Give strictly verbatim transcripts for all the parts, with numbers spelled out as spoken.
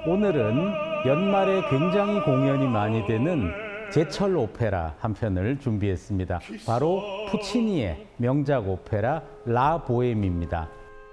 오늘은 연말에 굉장히 공연이 많이 되는 제철 오페라 한 편을 준비했습니다. 바로 푸치니의 명작 오페라 라 보엠입니다.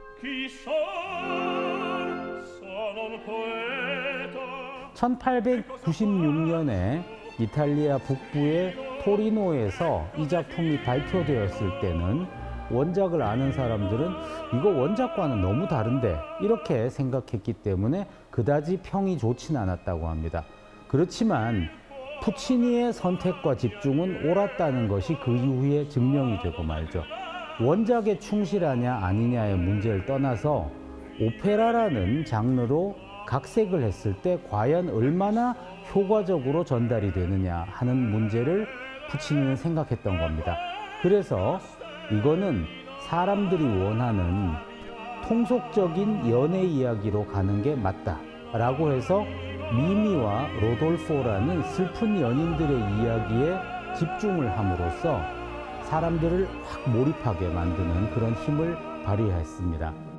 천팔백구십육 년에 이탈리아 북부의 토리노에서 이 작품이 발표되었을 때는 원작을 아는 사람들은 이거 원작과는 너무 다른데 이렇게 생각했기 때문에 그다지 평이 좋진 않았다고 합니다. 그렇지만 푸치니의 선택과 집중은 옳았다는 것이 그 이후에 증명이 되고 말죠. 원작에 충실하냐 아니냐의 문제를 떠나서 오페라라는 장르로 각색을 했을 때 과연 얼마나 효과적으로 전달이 되느냐 하는 문제를 푸치니는 생각했던 겁니다. 그래서 이거는 사람들이 원하는 통속적인 연애 이야기로 가는 게 맞다 라고 해서 미미와 로돌포라는 슬픈 연인들의 이야기에 집중을 함으로써 사람들을 확 몰입하게 만드는 그런 힘을 발휘했습니다.